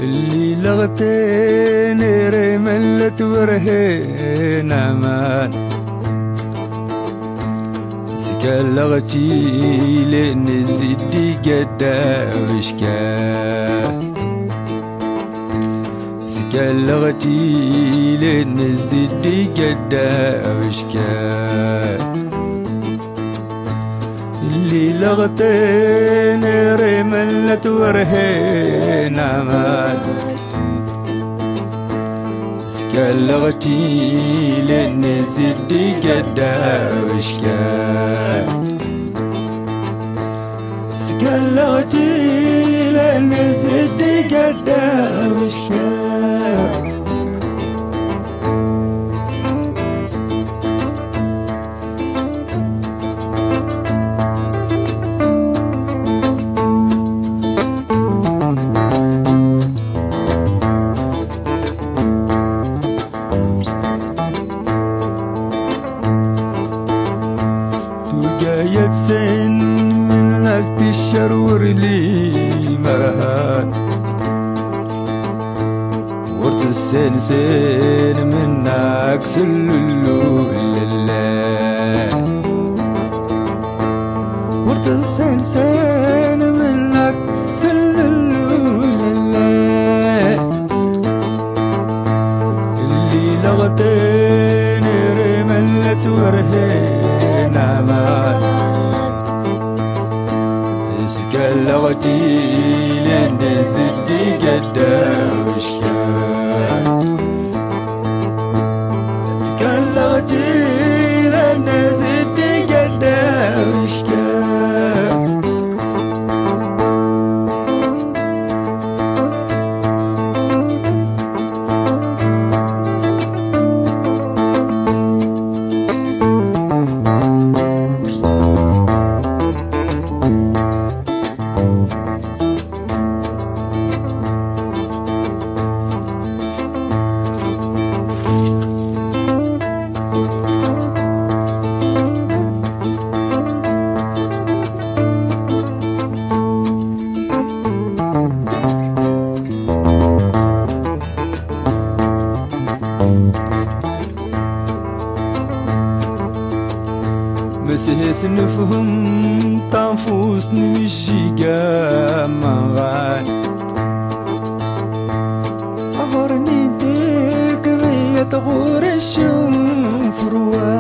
اللي لغتين رملت ورهين امان سكال لغتي لين زدي قدا وشكا سكال لغتي لين زدي قدا وشكا اللي لغتين رملت ورهين امان سكال لغتي لين زدي قدا وشكا سكال لغتي لين زدي قدا وشكا سن منك تشرور لي مرهان ورت السن سن منك سللو لله ورت السن سن منك سللو لله اللي لغتين رملت ورهين امان سكال لغتي لين زدي قدا وشكا سكال لغتي لين زدي قدا وشكا مسهس نفهم تنفوس نمشي قامان أهرني ديك بيت غور الشوم فروان